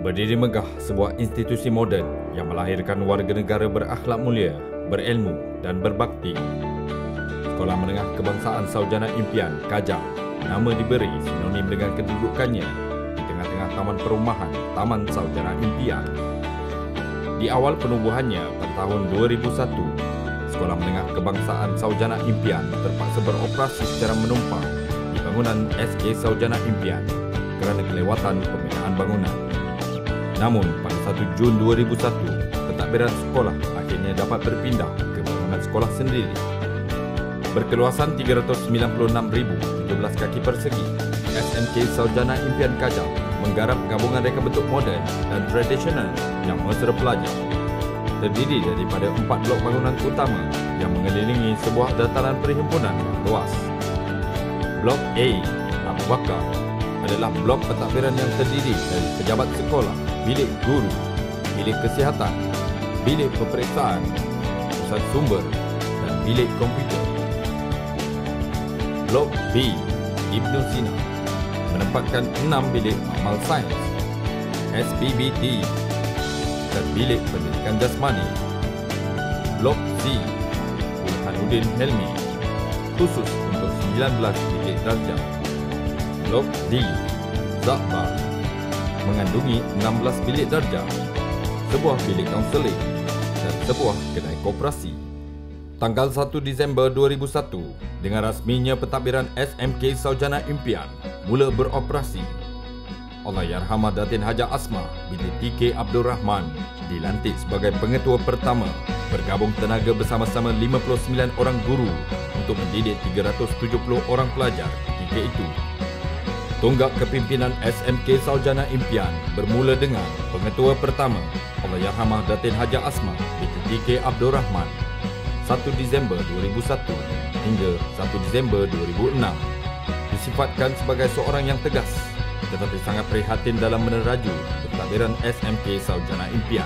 Berdiri megah sebuah institusi moden yang melahirkan warga negara berakhlak mulia, berilmu dan berbakti. Sekolah Menengah Kebangsaan Sarjana Impian, Kajang, nama diberi sinonim dengan kedudukannya di tengah-tengah taman perumahan Taman Sarjana Impian. Di awal penubuhannya pada tahun 2001, Sekolah Menengah Kebangsaan Sarjana Impian terpaksa beroperasi secara menumpang di bangunan SK Sarjana Impian kerana kelewatan pembinaan bangunan. Namun, pada 1 Jun 2001, pentadbiran sekolah akhirnya dapat berpindah ke bangunan sekolah sendiri. Berkeluasan 396,017 kaki persegi, SMK Sarjana Impian Kajang menggarap gabungan reka bentuk moden dan tradisional yang mesra pelajar. Terdiri daripada 4 blok bangunan utama yang mengelilingi sebuah dataran perhimpunan yang luas. Blok A, Abu Bakar, adalah blok pentadbiran yang terdiri dari pejabat sekolah, bilik guru, bilik kesihatan, bilik peperiksaan, pusat sumber dan bilik komputer. Blok B, Ibnu Sina, menempatkan 6 bilik amal sains, SPBT dan bilik pendidikan jasmani. Blok C, Burhanuddin Helmi, khusus untuk 19 bilik darjah. Blok D, Zakbar, mengandungi 16 bilik darjah, sebuah bilik kaunseling dan sebuah kedai koperasi. Tanggal 1 Disember 2001, dengan rasminya pentadbiran SMK Sarjana Impian mula beroperasi. Allahyarhamah Datin Haja Asma binti TK Abdul Rahman dilantik sebagai pengetua pertama, bergabung tenaga bersama-sama 59 orang guru untuk mendidik 370 orang pelajar ketika itu. Tunggak kepimpinan SMK Sarjana Impian bermula dengan pengetua pertama Allahyarhamah Datin Haja Asma binti TK Abdul Rahman 1 Disember 2001 hingga 1 Disember 2006. Disifatkan sebagai seorang yang tegas tetapi sangat prihatin dalam meneraju pentadbiran SMK Sarjana Impian.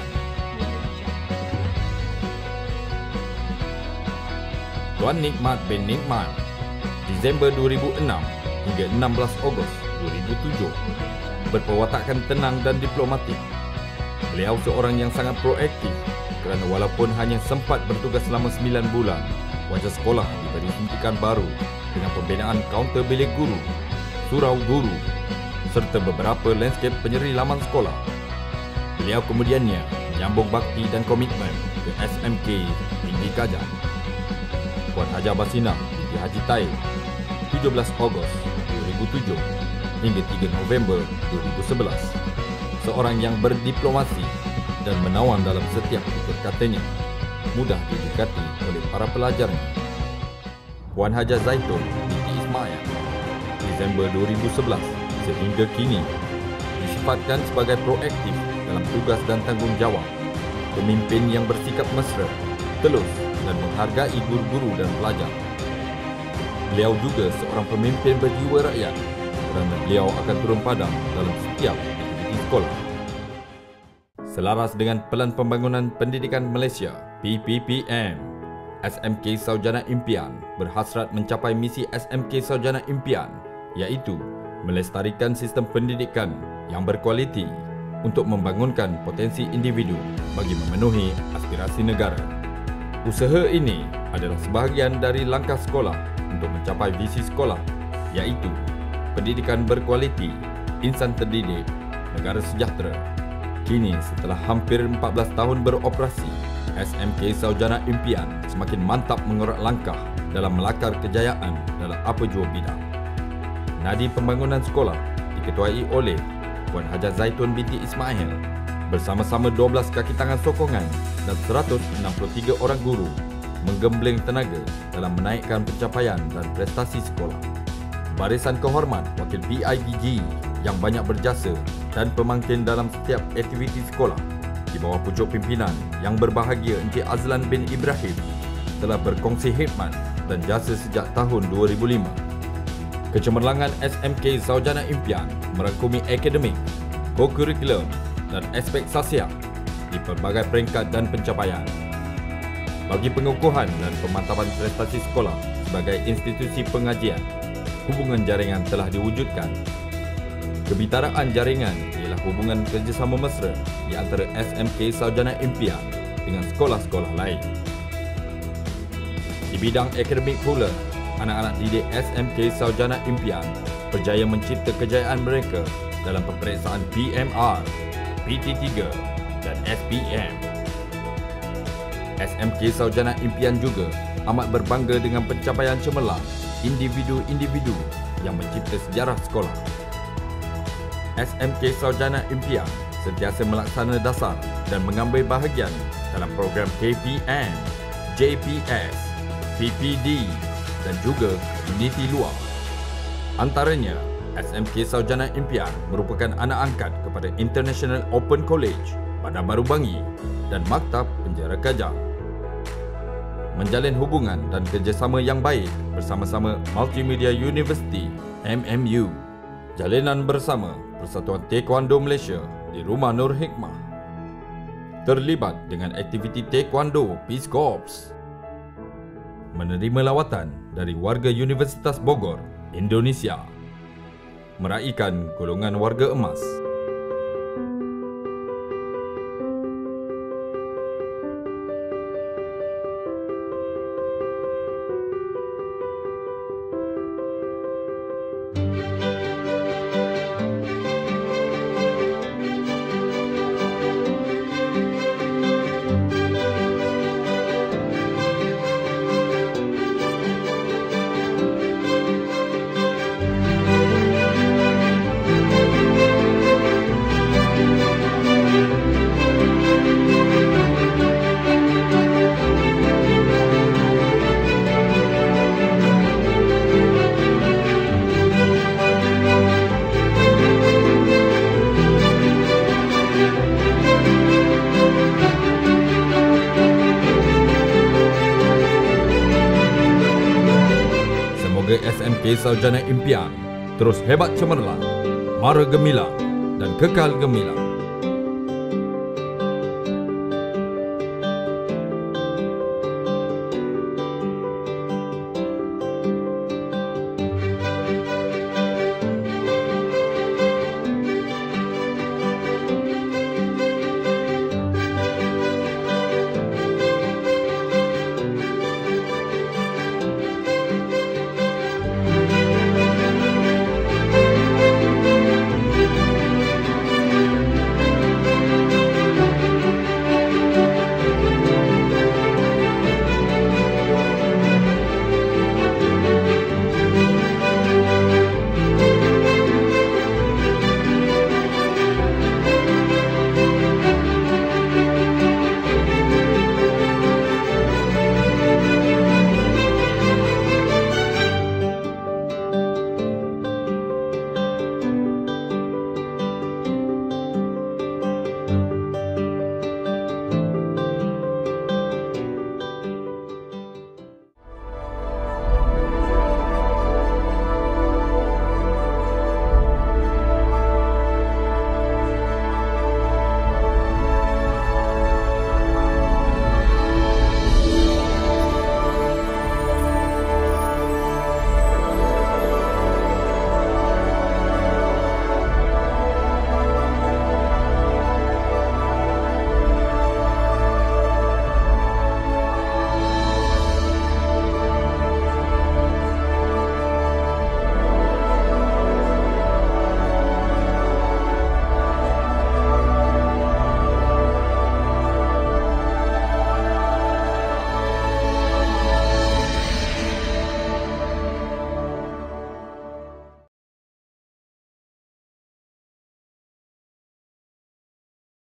Tuan Nikmat bin Nikmat, Disember 2006 hingga 16 Ogos 2007, berperwatakan tenang dan diplomatik. Beliau seorang yang sangat proaktif kerana walaupun hanya sempat bertugas selama 9 bulan, wajah sekolah diberi suntikan baru dengan pembinaan kaunter bilik guru, surau guru serta beberapa landscape penyeri laman sekolah. Beliau kemudiannya menyambung bakti dan komitmen ke SMK Tinggi Kajang. Puan Haja Basinah binti Haji Taib, 17 Ogos 2007 hingga 3 November 2011. Seorang yang berdiplomasi dan menawan dalam setiap tutur katanya, mudah didekati oleh para pelajarnya. Puan Haja Zaitun binti Ismail, Disember 2011 sehingga kini, disifatkan sebagai proaktif dalam tugas dan tanggungjawab, pemimpin yang bersikap mesra, telus dan menghargai guru-guru dan pelajar. Beliau juga seorang pemimpin berjiwa rakyat kerana beliau akan turun padam dalam setiap aktiviti sekolah. Selaras dengan Pelan Pembangunan Pendidikan Malaysia (PPPM), SMK Sarjana Impian berhasrat mencapai misi SMK Sarjana Impian, iaitu melestarikan sistem pendidikan yang berkualiti untuk membangunkan potensi individu bagi memenuhi aspirasi negara. Usaha ini adalah sebahagian dari langkah sekolah untuk mencapai visi sekolah, iaitu pendidikan berkualiti, insan terdidik, negara sejahtera. Kini, setelah hampir 14 tahun beroperasi, SMK Sarjana Impian semakin mantap mengorak langkah dalam melakar kejayaan dalam apa jua bidang. Nadi pembangunan sekolah diketuai oleh Puan Haja Zaitun binti Ismail bersama-sama 12 kaki tangan sokongan dan 163 orang guru menggembleng tenaga dalam menaikkan pencapaian dan prestasi sekolah. Barisan kehormat wakil PIBG yang banyak berjasa dan pemangkin dalam setiap aktiviti sekolah di bawah pucuk pimpinan yang berbahagia Encik Azlan bin Ibrahim telah berkongsi khidmat dan jasa sejak tahun 2005. Kecemerlangan SMK Sarjana Impian merangkumi akademik, co-curriculum dan aspek sosial di pelbagai peringkat dan pencapaian. Bagi pengukuhan dan pemantapan prestasi sekolah sebagai institusi pengajian, hubungan jaringan telah diwujudkan. Kebitaraan jaringan ialah ialah hubungan kerjasama mesra di antara SMK Sarjana Impian dengan sekolah-sekolah lain. Di bidang akademik pula, anak-anak didik SMK Sarjana Impian berjaya mencipta kejayaan mereka dalam peperiksaan PMR, PT3 dan SPM. SMK Sarjana Impian juga amat berbangga dengan pencapaian cemerlang individu-individu yang mencipta sejarah sekolah. SMK Sarjana Impian sentiasa melaksana dasar dan mengambil bahagian dalam program KPM, JPS, PPD dan juga uniti luar. Antaranya, SMK Sarjana Impian merupakan anak angkat kepada International Open College, Bandar Baru Bangi dan Maktab Penjara Kajang. Menjalin hubungan dan kerjasama yang baik bersama-sama Multimedia University, MMU. Jalinan bersama Persatuan Taekwondo Malaysia di Rumah Nur Hikmah. Terlibat dengan aktiviti Taekwondo Peace Corps. Menerima lawatan dari warga Universitas Bogor, Indonesia. Meraihkan golongan warga emas. SMK Sarjana Impian terus hebat cemerlang, mara gemilang dan kekal gemilang.